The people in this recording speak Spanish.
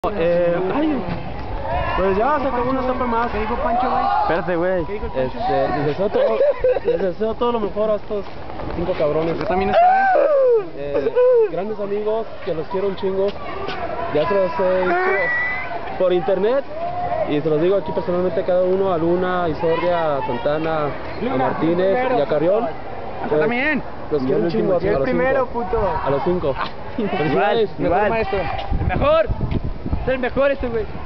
Pues ya se acabó una etapa más. ¿Qué dijo Pancho, güey? Espérate, güey. ¿Qué dijo el Pancho? Les deseo todo lo mejor a estos 5 cabrones. Yo también estaba. Grandes amigos, que los quiero un chingo. Ya se los he dicho por internet y se los digo aquí personalmente a cada uno, a Luna, a Isordia, a Santana, a Martínez y a Carrión. Yo también. Los quiero un chingo a Yo el los primero, 5. puto. A los 5. Igual, mejor maestro. El mejor. Es el mejor este, güey.